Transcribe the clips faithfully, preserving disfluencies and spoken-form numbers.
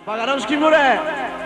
Uwaga, rączki w górę!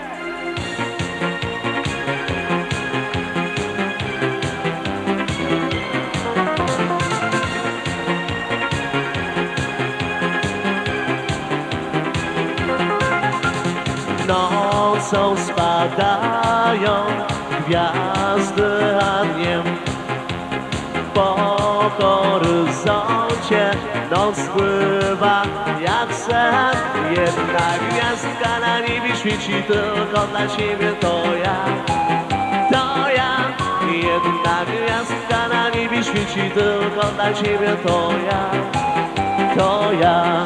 Nocą spadają gwiazdy, a dniem po horyzoncie noc pływa jak sen. Jedna gwiazdka na niebie świeci tylko dla ciebie, to ja, to ja. Jedna gwiazdka na niebie świeci tylko dla ciebie, to ja, to ja.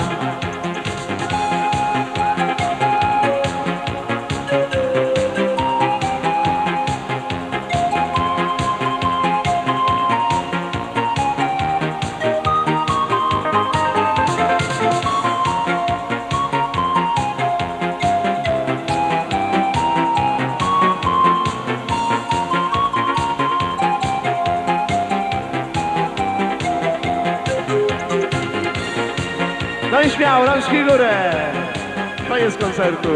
No i śmiało, rączki w górę. Koniec koncertu.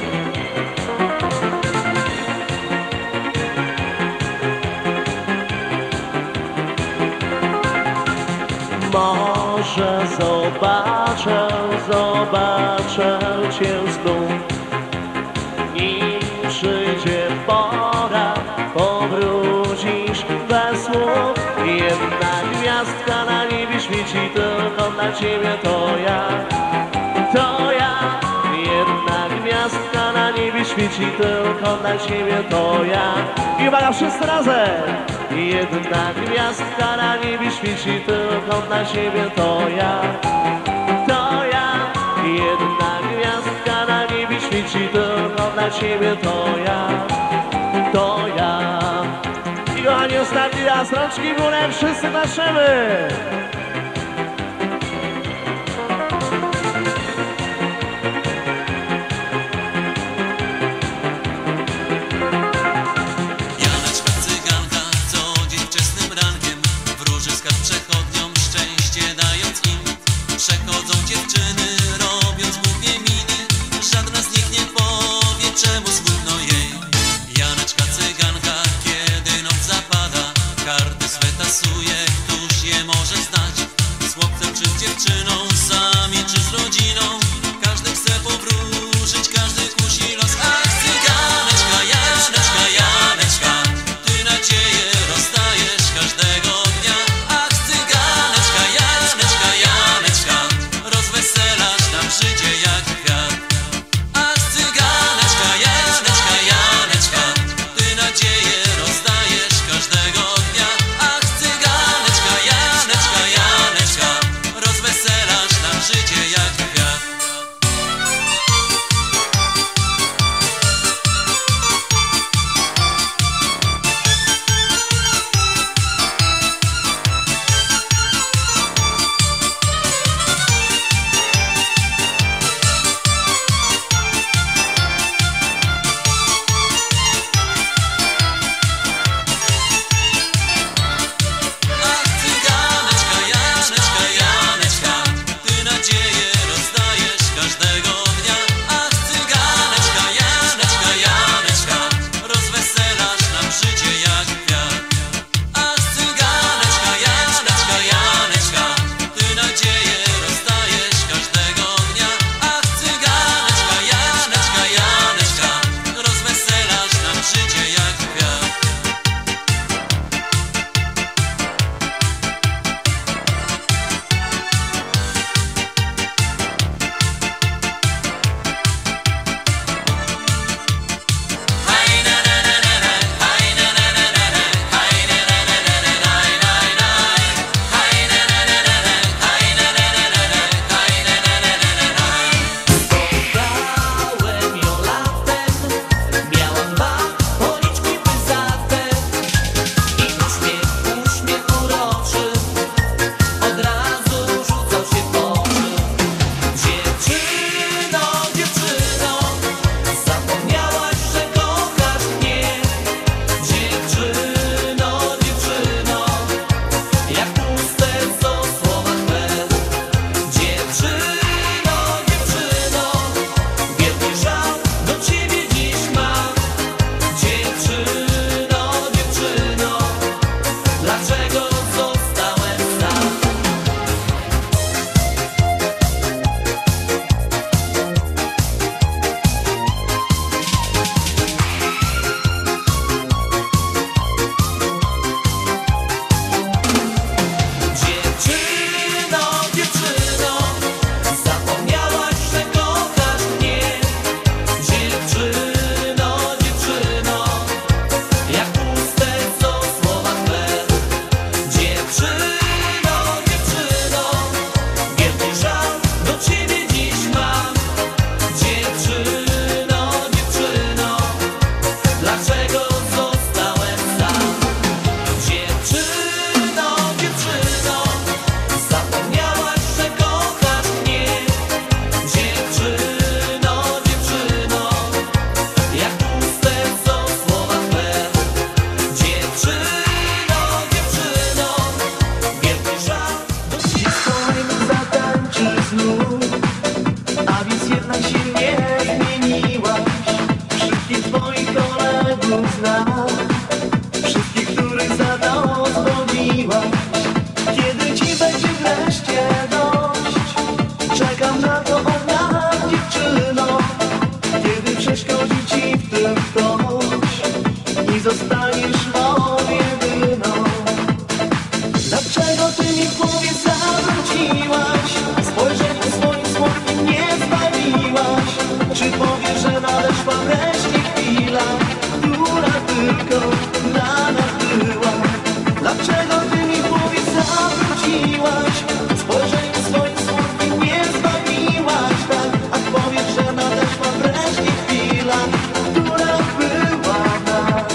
Może zobaczę, zobaczę cię znów. Nim przyjdzie pora, powrócisz bez słów. Jedna gwiazdka na niebie świeci tylko dla ciebie, to ja, to ja. Jedna gwiazdka na niebie świeci tylko dla ciebie, to ja. I uwaga, wszyscy razem! Jedna gwiazdka na niebie świeci tylko dla ciebie, to ja, to ja. Jedna gwiazdka na niebie świeci tylko dla ciebie, to ja, to ja. I kochani, ostatni raz, rączki w górę, wszyscy klaszemy! Janeczka cyganka, co dzień wczesnym rankiem wróży skarb przechodniom, szczęście dając im. Przechodzą dziewczyny, robiąc głupie miny, żadna z nich nie powie, czemu smutno jej. Janeczka cyganka, kiedy noc zapada, karty swe tasuje, któż je może znać? znów, a więc jednak się nie zmieniłaś. Wszystkich twoich kolegów znam, wszystkich, których za to dzwoniłaś. Kiedy ci będzie wreszcie dość? Czekam na to od lat, dziewczyno. Kiedy przeszkodzi ci w tym ktoś i zostaniesz moją jedyną. Dlaczego ty mi w głowie zawróciłaś? Spojrzeniu swoim słodkim nie zbawiłaś. Czy powiesz, że nadeszła wreszcie chwila, która tylko dla nas była? Dlaczego ty mi w głowie zawróciłaś? Spojrzeniu swoim słodkim nie zbawiłaś, tak? A powiesz, że nadeszła wreszcie chwila, która była nas.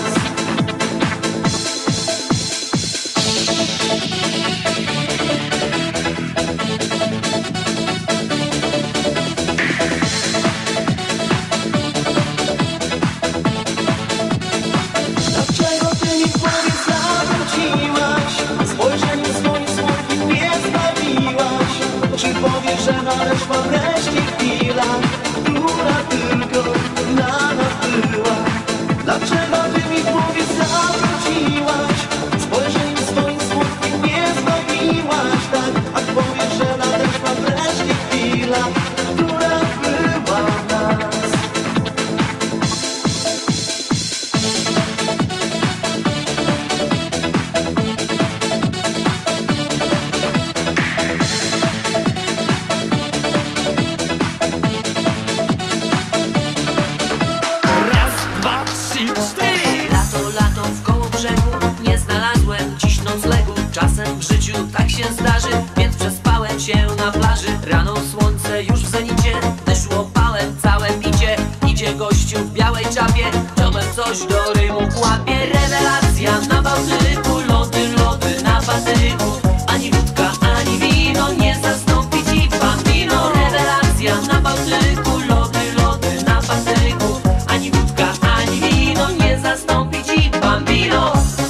Dlaczego ty mi w głowie zawróciłaś? Spojrzeniu swoim słodkim nie zbawiłaś. Czy powiesz, że nadeszła wreszcie chwila, która tylko dla nas była? Dlaczego ty mi w głowie zawróciłaś? Spojrzeniu swoim słodkim nie zbawiłaś, tak? A powiesz, że nadeszła wreszcie chwila, która była nas. Lato, lato w koło brzegu, nie znalazłem dziś noclegu. Czasem w życiu tak się zdarzy, więc przespałem się na plaży. Rano słońce już w zenicie, deszcz łopałem całe picie. Idzie gościu w białej czapie, ciągle coś do rymu łapie. Rewelacja na Bałtyku, lody, lody na Patyku. Ani wódka, ani wino nie zastąpi ci bambino. Rewelacja na Bałtyku, lody, lody na Patyku. Ani wódka, ani wino nie zastąpi ci bambino.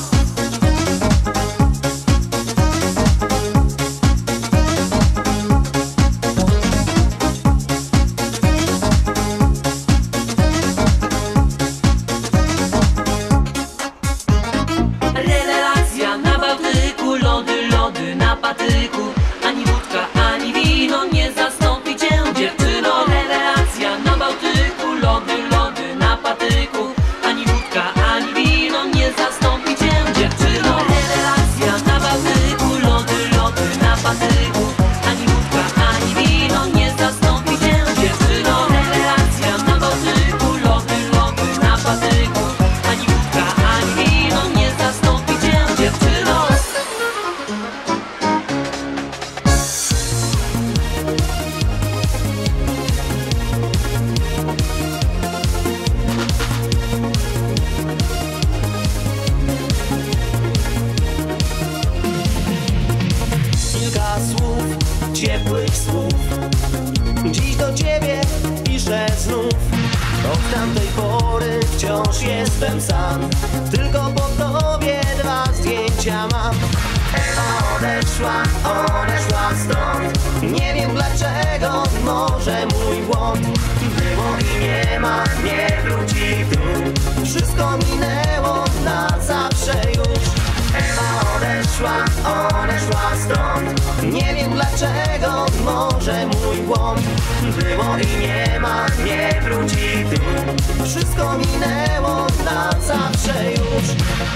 Rewelacja na Bałtyku, lody, lody na Patyku. Ani wódka, ani wino nie zastąpi cię, dziewczyno. Rewelacja na Bałtyku, lody, lody na Patyku. Ani wódka, ani wino nie zastąpi cię, dziewczyno. Rewelacja na Bałtyku, lody, lody na Patyku. Ani wódka, ani wino nie zastąpi cię, dziewczyno. Rewelacja na Bałtyku, lody, lody na Patyku. Ani wódka, ani wino nie zastąpi cię, dziewczyno. Kilka słów, ciepłych słów. Dziś do ciebie piszę znów. Od tamtej pory wciąż jestem sam. Tylko po tobie dwa zdjęcia mam. Ewa odeszła, odeszła stąd. Nie wiem dlaczego, może mój błąd. Było i nie ma, nie wróci tu. Wszystko minęło na zawsze już. Ewa odeszła, odeszła stąd. Nie wiem dlaczego, może mój błąd. Było i nie ma, nie wróci tu. Wszystko minęło na zawsze już.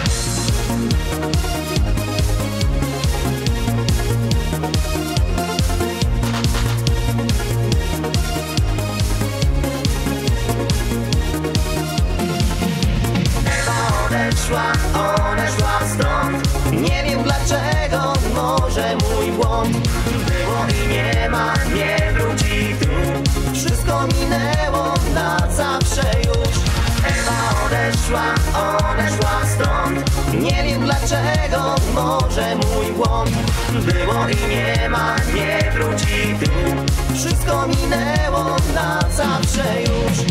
Ewa odeszła, odeszła stąd. Nie wiem dlaczego, może mój błąd. Było i nie ma, nie wróci tu. Wszystko minęło na zawsze już. Ewa odeszła, odeszła stąd. Nie wiem dlaczego, może mój błąd. Było i nie ma, nie wróci tu. Wszystko minęło na zawsze już.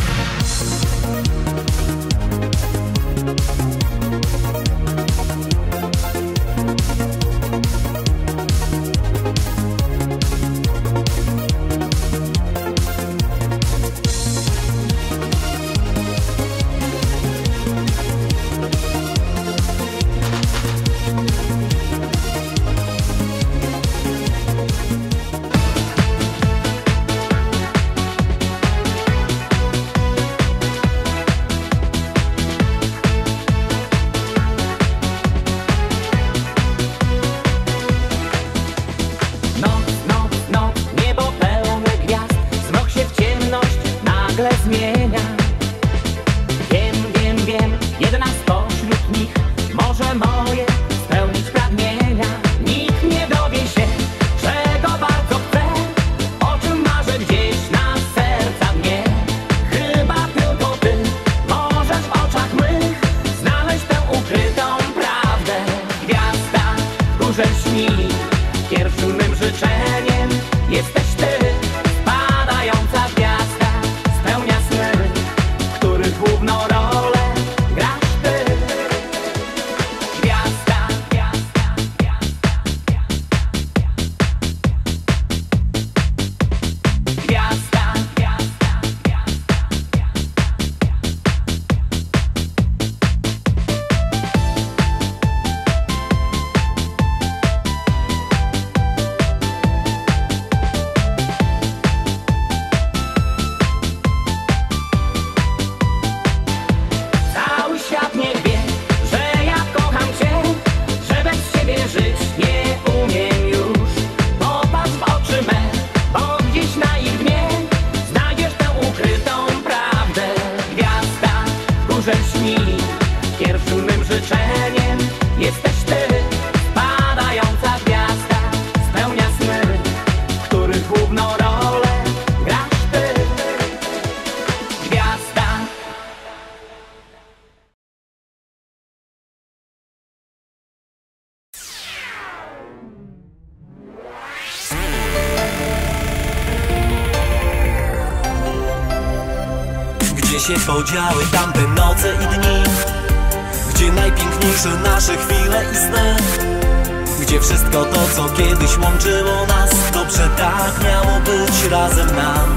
Gdzie się podziały tamte noce i dni? Gdzie najpiękniejsze nasze chwile i sny? Gdzie wszystko to, co kiedyś łączyło nas? Dobrze tak miało być razem nam.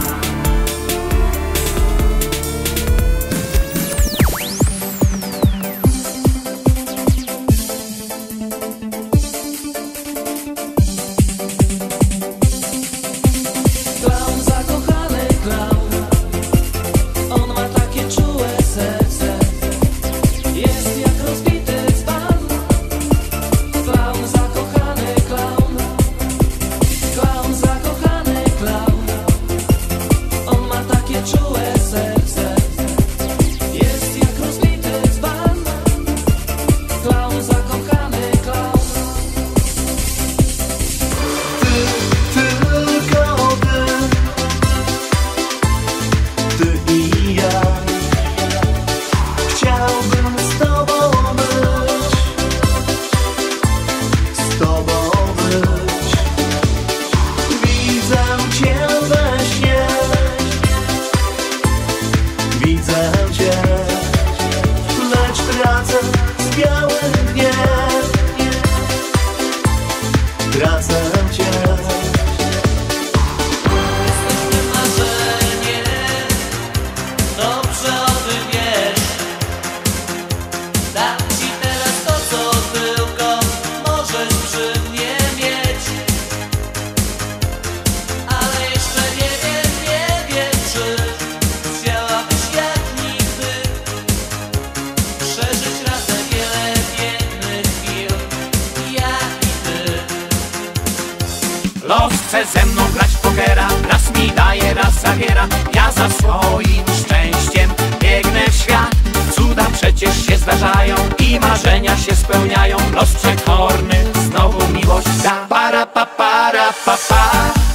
Los chce ze mną grać w pokera, raz mi daje, raz zabiera. Ja za swoim szczęściem biegnę w świat. Cuda przecież się zdarzają i marzenia się spełniają. Los przekorny znowu miłość da. Para pa para pa pa.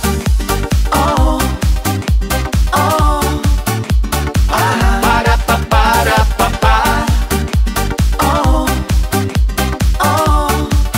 O, o, para para pa para pa pa. O, o,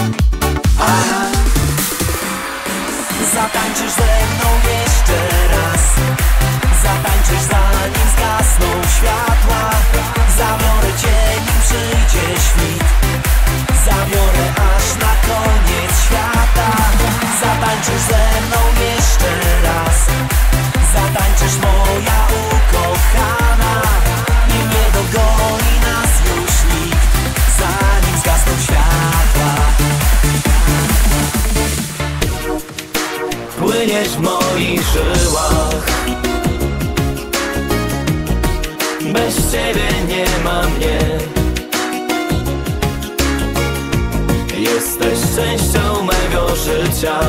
Zatańczysz ze mną jeszcze raz. Zatańczysz zanim zgasną światła. Zabiorę cię nim przyjdzie świt. Zabiorę aż na koniec świata. Zatańczysz ze mną jeszcze raz. Zatańczysz moja ukochana. I nie dogoni nas już nikt, zanim zgasną światła. Płyniesz w moich żyłach. Bez ciebie nie ma mnie. Jesteś częścią mego życia.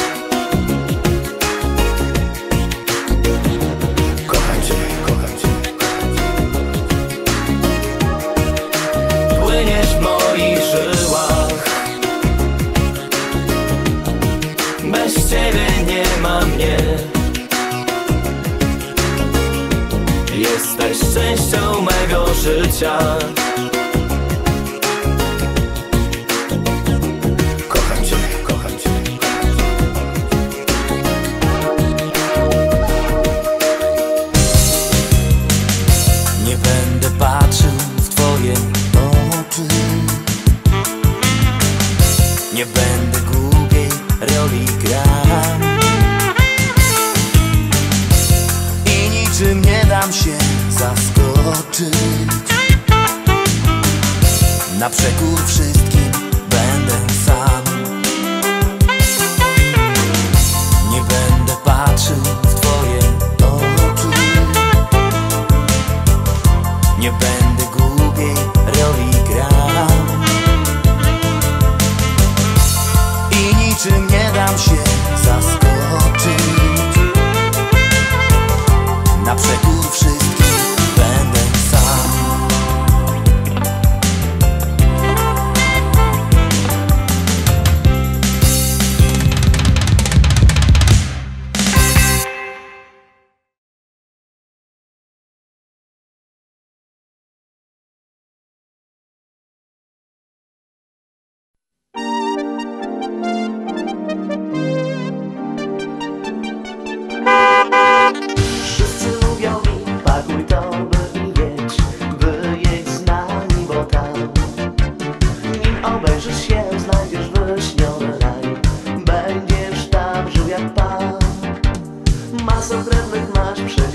Kocham cię, kocham cię. Płyniesz w moich żyłach. Bez ciebie nie ma mnie. Jesteś częścią mego życia. Kocham cię, kocham cię. Nie będę patrzył w twoje oczy. Nie będę głupiej roli grał. I niczym nie dam się zaskoczyć. Na przekór wszystkim będę sam. Nie będę patrzył w twoje oczy. Nie będę głupiej roli grał. I niczym nie dam się zaskoczyć. Na przekór wszystkim będę sam. masa krewnych masz, przecież